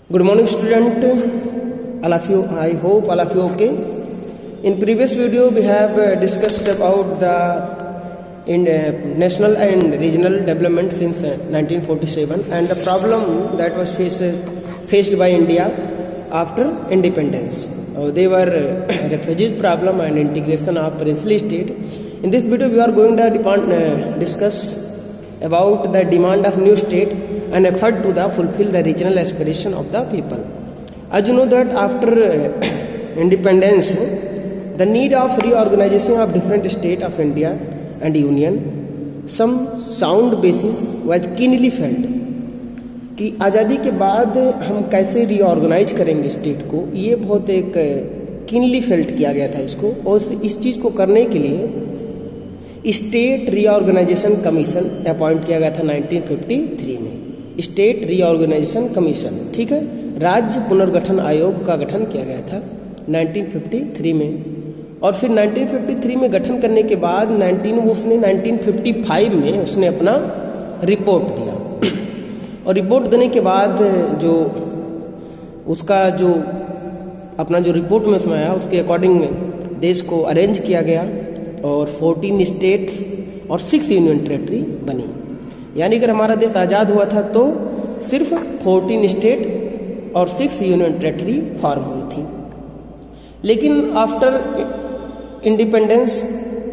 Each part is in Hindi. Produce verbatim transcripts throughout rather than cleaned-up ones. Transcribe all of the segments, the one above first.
Good morning, student. All of you, I hope all of you okay. In previous video, we have uh, discussed about the in uh, national and regional development since uh, nineteen forty-seven and the problem that was faced faced by India after independence. Uh, they were uh, refugees problem and integration of princely state. In this video, we are going to depend, uh, discuss about the demand of new state and effort to the fulfill the regional aspiration of the people. As you know that after uh, independence, the need of reorganization of different state of India and Union, some sound basis was keenly felt कि आज़ादी के बाद हम कैसे रीऑर्गेनाइज करेंगे स्टेट को, ये बहुत एक कीनली फेल्ट किया गया था इसको। और इस चीज़ को करने के लिए स्टेट रीऑर्गेनाइजेशन कमीशन अपॉइंट किया गया था नाइनटीन फिफ्टी थ्री में। स्टेट रीऑर्गेनाइजेशन कमीशन, ठीक है, राज्य पुनर्गठन आयोग का गठन किया गया था नाइनटीन फिफ्टी थ्री में। और फिर नाइनटीन फिफ्टी थ्री में गठन करने के बाद नाइनटीन उसने नाइनटीन फिफ्टी फाइव में उसने अपना रिपोर्ट दिया। और रिपोर्ट देने के बाद जो उसका जो अपना जो रिपोर्ट में उसमें आया उसके अकॉर्डिंग देश को अरेंज किया गया और फोर्टीन स्टेट्स और सिक्स यूनियन टेरेटरी बनी। यानी अगर हमारा देश आज़ाद हुआ था तो सिर्फ फोर्टीन स्टेट और सिक्स यूनियन टेरेटरी फॉर्म हुई थी। लेकिन आफ्टर इंडिपेंडेंस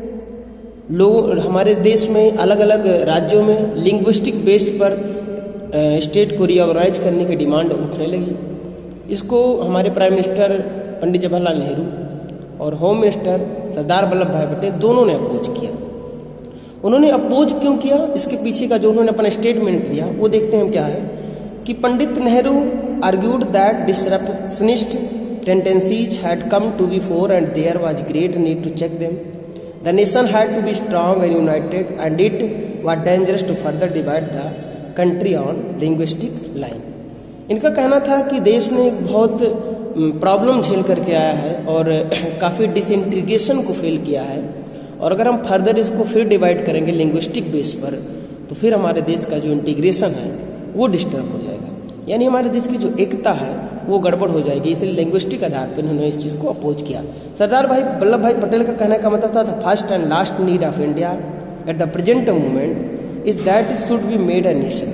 लोग हमारे देश में अलग अलग राज्यों में लिंग्विस्टिक बेस्ड पर स्टेट को रीऑर्गेनाइज करने की डिमांड उठने लगी। इसको हमारे प्राइम मिनिस्टर पंडित जवाहरलाल नेहरू और होम मिनिस्टर सरदार वल्लभ भाई पटेल दोनों ने अपोज किया। उन्होंने अपोज क्यों किया, इसके पीछे का जो उन्होंने अपना स्टेटमेंट दिया वो देखते हैं क्या है कि Pandit Nehru argued that disruptionist tendencies had come to be fore and there was great need to check them. The nation had to be strong and united and it was dangerous to further divide the country on linguistic line. इनका कहना था कि देश ने एक बहुत प्रॉब्लम झेल करके आया है और काफ़ी डिसइंटीग्रेशन को फेल किया है, और अगर हम फर्दर इसको फिर डिवाइड करेंगे लिंग्विस्टिक बेस पर तो फिर हमारे देश का जो इंटीग्रेशन है वो डिस्टर्ब हो जाएगा, यानी हमारे देश की जो एकता है वो गड़बड़ हो जाएगी। इसलिए लिंग्विस्टिक आधार पर उन्होंने इस चीज़ को अपोज किया। सरदार भाई वल्लभ भाई पटेल का कहने का मतलब था the first and last need of India at the present moment is that it should be made a nation.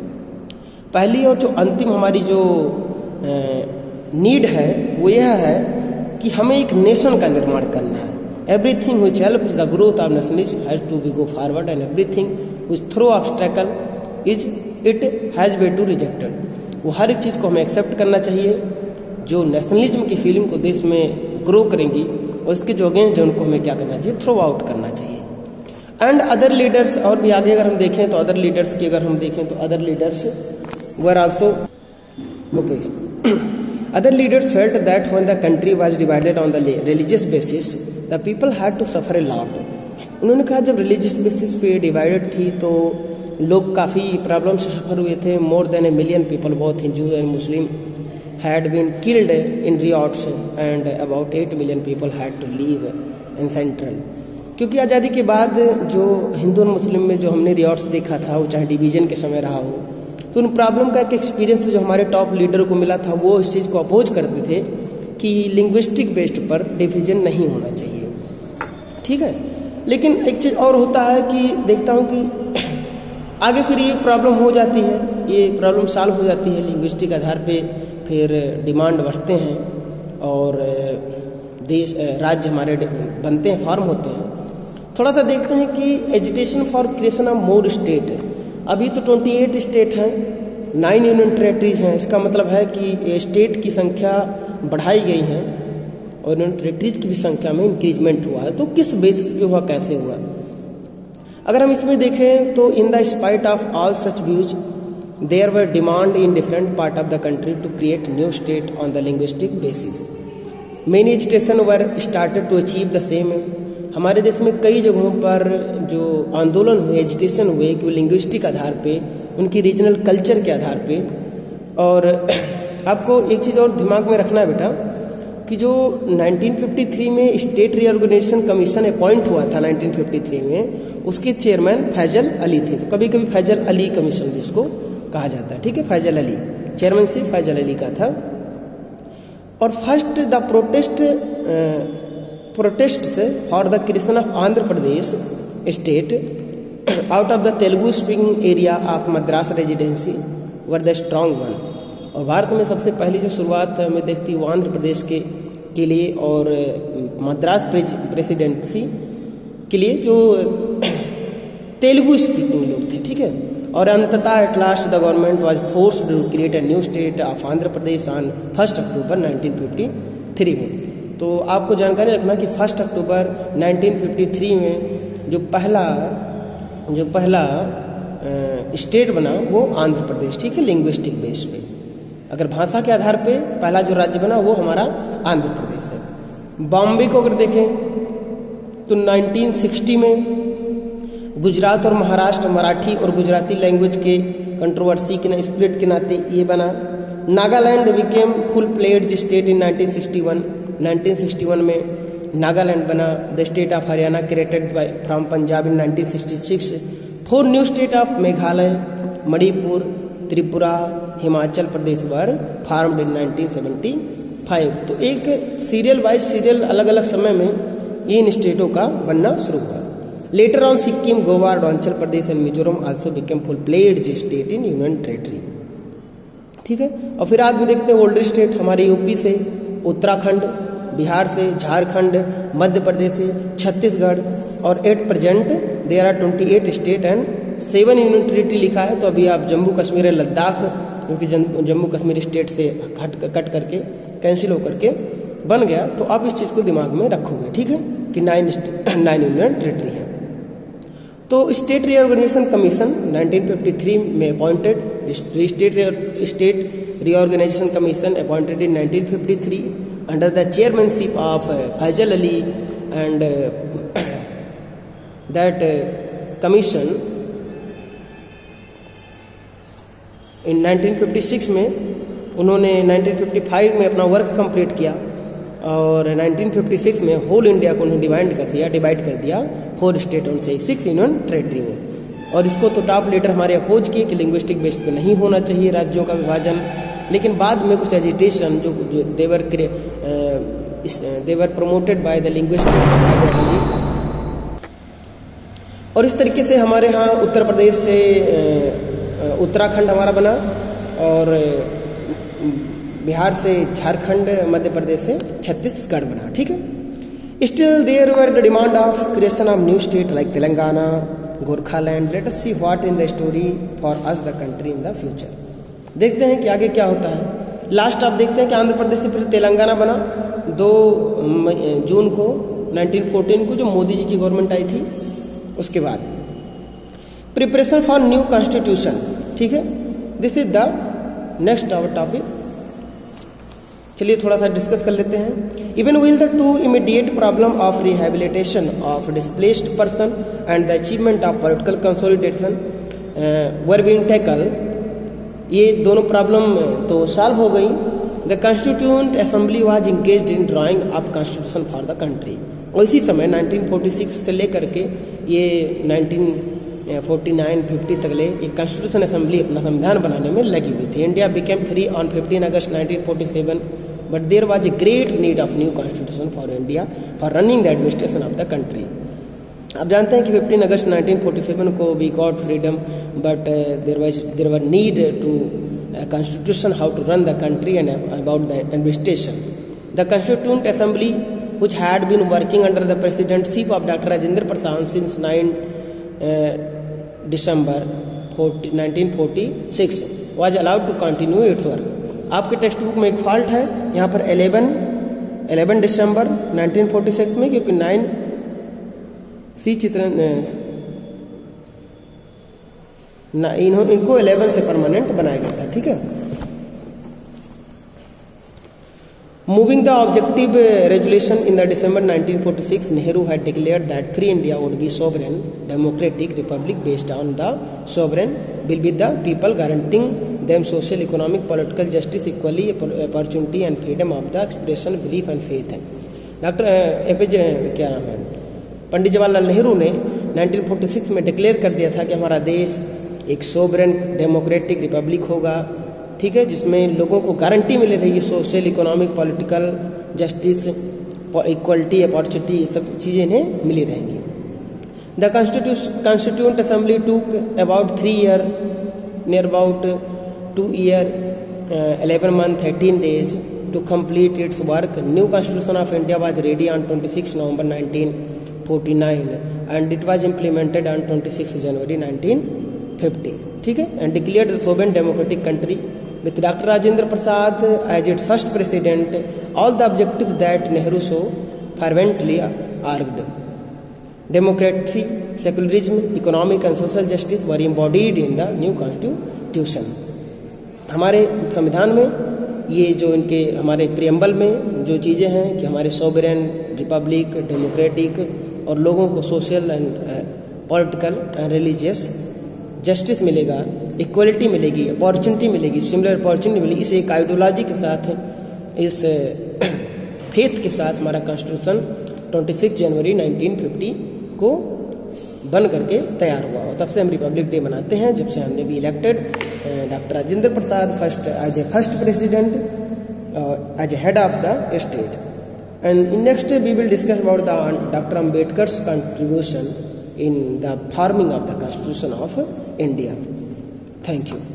पहली और जो अंतिम हमारी जो नीड है वो यह है कि हमें एक नेशन का निर्माण करना है। Everything which helps the growth of nationalism has to be go forward and everything which throw obstacle is it has be to rejected. वो हर एक चीज़ को हमें एक्सेप्ट करना चाहिए जो नेशनलिज्म की फीलिंग को देश में ग्रो करेंगी, और इसके जो अगेंस्ट है उनको हमें क्या करना चाहिए, थ्रो आउट करना चाहिए। एंड अदर लीडर्स, और भी आगे अगर हम देखें तो अदर लीडर्स की अगर हम देखें तो other leaders were also okay other leaders felt that when the country was divided on the religious basis the people had to suffer a lot. उन्होंने कहा जब रिलीजियस बेसिस पे डिवाइडेड थी तो लोग काफ़ी प्रॉब्लम से सफ़र हुए थे। More than a million people both Hindu and Muslim had been killed in riots and about eight million people had to leave in central. क्योंकि आज़ादी के बाद जो हिंदू और मुस्लिम में जो हमने रियॉट्स देखा था वो चाहे डिवीजन के समय रहा हो, तो उन प्रॉब्लम का एक एक्सपीरियंस जो हमारे टॉप लीडर को मिला था वो इस चीज़ को अपोज करते थे कि लिंग्विस्टिक बेस्ड पर डिवीजन नहीं होना चाहिए, ठीक है। लेकिन एक चीज़ और होता है कि देखता हूँ कि आगे फिर ये प्रॉब्लम हो जाती है, ये प्रॉब्लम सॉल्व हो जाती है लिंग्विस्टिक आधार पे, फिर डिमांड बढ़ते हैं और देश राज्य हमारे बनते हैं, फॉर्म होते हैं। थोड़ा सा देखते हैं कि agitation for creation of more state. अभी तो अट्ठाईस स्टेट हैं, नाइन यूनियन टेरेटरीज हैं। इसका मतलब है कि स्टेट की संख्या बढ़ाई गई है और यूनियन टेरेटरीज की भी संख्या में इंक्रीजमेंट हुआ है। तो किस बेसिस पे हुआ, कैसे हुआ? अगर हम इसमें देखें तो in the spite of all such views there were demand in different part of the country to create new state on the linguistic basis. Many agitation were started to achieve the same. हमारे देश में कई जगहों पर जो आंदोलन हुए, एजुटेशन हुए कि वो लिंग्विस्टिक आधार पे, उनकी रीजनल कल्चर के आधार पे। और आपको एक चीज़ और दिमाग में रखना है बेटा कि जो नाइनटीन फिफ्टी थ्री में स्टेट रीऑर्गेनाइजेशन कमीशन अपॉइंट हुआ था नाइनटीन फिफ्टी थ्री में, उसके चेयरमैन फैजल अली थे। तो कभी कभी फैजल अली कमीशन भी उसको कहा जाता है, ठीक है, फैजल अली चेयरमैनशिप फैजल अली का था। और first the protest protest for the creation of Andhra Pradesh state out of the Telugu speaking area of Madras residency were the strong one. और भारत में सबसे पहली जो शुरुआत मैं देखती वो आंध्र प्रदेश के के लिए और मद्रास प्रेसिडेंसी के लिए जो तेलुगु स्पीकिंग लोग थे, ठीक है। और अंततः at last the government was forced to create a new state of Andhra Pradesh on first October nineteen fifty three में। तो आपको जानकारी रखना कि first October nineteen fifty three में जो पहला जो पहला स्टेट बना वो आंध्र प्रदेश, ठीक है, लिंग्विस्टिक बेस पे। अगर भाषा के आधार पे पहला जो राज्य बना वो हमारा आंध्र प्रदेश है। बॉम्बे को अगर देखें तो नाइनटीन सिक्सटी में गुजरात और महाराष्ट्र मराठी और गुजराती लैंग्वेज के कंट्रोवर्सी के स्प्लिट के नाते ये बना। Nagaland became full fledged state in nineteen sixty one. Nineteen sixty one में नागालैंड बना। The state of Haryana created by from Punjab in nineteen sixty six. Four new state of Meghalaya, Manipur, Tripura, Himachal Pradesh were formed in nineteen seventy five. तो एक सीरियल वाइज सीरियल अलग अलग समय में इन स्टेटों का बनना शुरू हुआ। Later on Sikkim, Goa, Arunachal Pradesh and Mizoram also became full fledged state in union territory, ठीक है। और फिर आज भी देखते हैं ओल्डर स्टेट हमारे यूपी से, उत्तराखंड, बिहार से, झारखंड, मध्य प्रदेश से, छत्तीसगढ़। और at present there are twenty eight state and seven union territory लिखा है। तो अभी आप जम्मू कश्मीर लद्दाख, क्योंकि जम्मू कश्मीर स्टेट से हट कट करके कैंसिल होकर के बन गया, तो आप इस चीज़ को दिमाग में रखोगे, ठीक है, कि नाइन नाइन यूनियन टेरिटरी है। तो state reorganisation commission nineteen fifty three में appointed. State state reorganisation commission appointed in nineteen fifty three under the chairmanship of Fazal Ali and that commission in nineteen fifty six में उन्होंने नाइनटीन फिफ्टी फाइव में अपना वर्क कंप्लीट किया और नाइनटीन फिफ्टी सिक्स में होल इंडिया को उन्होंने डिवाइड कर दिया डिवाइड कर दिया फोर स्टेट और सिक्स यूनियन टेरिटरी में। और इसको तो टॉप लीडर हमारे अपोज किए कि लिंग्विस्टिक बेस पे नहीं होना चाहिए राज्यों का विभाजन, लेकिन बाद में कुछ एजिटेशन जो they were they were promoted by the linguistic ideology. और इस तरीके से हमारे यहाँ उत्तर प्रदेश से उत्तराखंड हमारा बना और बिहार से झारखंड, मध्य प्रदेश से छत्तीसगढ़ बना, ठीक है। Still there were the demand of creation of new state like Telangana, Gorkhaland. Let us see what in the story for us the country in the future. देखते हैं कि आगे क्या होता है। लास्ट आप देखते हैं कि आंध्र प्रदेश से फिर तेलंगाना बना दो जून को नाइनटीन फोर्टीन को, जो मोदी जी की गवर्नमेंट आई थी। उसके बाद प्रिपरेशन फॉर न्यू कॉन्स्टिट्यूशन, ठीक है। This is the next our topic. चलिए थोड़ा सा डिस्कस कर लेते हैं। Even while the two immediate problem of rehabilitation of displaced person and the achievement of political consolidation were being tackle. ये दोनों प्रॉब्लम तो सॉल्व हो गई। The constituent assembly was engaged in drawing up constitution for the country. और इसी समय नाइनटीन फोर्टी सिक्स से लेकर के ये नाइनटीन फोर्टी नाइन फिफ्टी तक ले एक कॉन्स्टिट्यूशन असेंबली अपना संविधान बनाने में लगी हुई थी। India became free on fifteen August nineteen forty seven, but there was a great need of new constitution for India for running the administration of the country. आप जानते हैं कि fifteen August nineteen forty seven को we got freedom, but there was there were need to constitution how to run the country and about the administration. The constituent assembly which had been working under the presidency of Doctor Rajendra Prasad since nine December nineteen forty-six was allowed to continue its work. आपके टेक्स्ट बुक में एक फॉल्ट है यहाँ पर eleven December nineteen forty six में, क्योंकि नाइन सी चित्र इनको इलेवन से परमानेंट बनाया गया था, ठीक है। Moving the objective resolution in the December nineteen forty-six, Nehru had declared that free India would be sovereign, democratic republic based on the sovereign will be the people, guaranteeing them social, economic, political justice, equally opportunity and freedom of the expression, belief and faith. Doctor APJ क्या नाम है पंडित जवाहरलाल नेहरू ने नाइनटीन फोर्टी सिक्स में डिक्लेयर कर दिया था कि हमारा देश एक सोवरेन डेमोक्रेटिक रिपब्लिक होगा, ठीक है, जिसमें लोगों को गारंटी मिल रही है social, economic, political, justice, equality, opportunity, ये सब चीज़ें इन्हें मिली रहेंगी। The constituent assembly took about three year near about two year eleven month eighteen days to complete its work. New Constitution of India was ready on twenty-sixth November nineteen forty-nine and it was implemented on twenty-sixth January nineteen fifty. ठीक है, and declared the sovereign democratic country with Doctor Rajendra Prasad as its first president. All the objectives that Nehru so fervently argued, democracy, secularism, economic and social justice were embodied in the new constitution. हमारे संविधान में ये जो इनके हमारे प्रियम्बल में जो चीज़ें हैं कि हमारे सोवरेन, रिपब्लिक, डेमोक्रेटिक और लोगों को social and political and religious justice मिलेगा, इक्वलिटी मिलेगी, अपॉर्चुनिटी मिलेगी, सिमिलर अपॉर्चुनिटी मिलेगी, इस एक आइडियोलॉजी के साथ, इस फेथ के साथ हमारा कॉन्स्टिट्यूशन छब्बीस जनवरी नाइनटीन फिफ्टी को बन करके तैयार हुआ। और तब से हम रिपब्लिक डे मनाते हैं, जब से हमने भी elected doctor Rajendra Prasad first as a first president, as a head of the state. And in next we will discuss about the doctor Ambedkar's contribution in the forming of the Constitution of India. Thank you.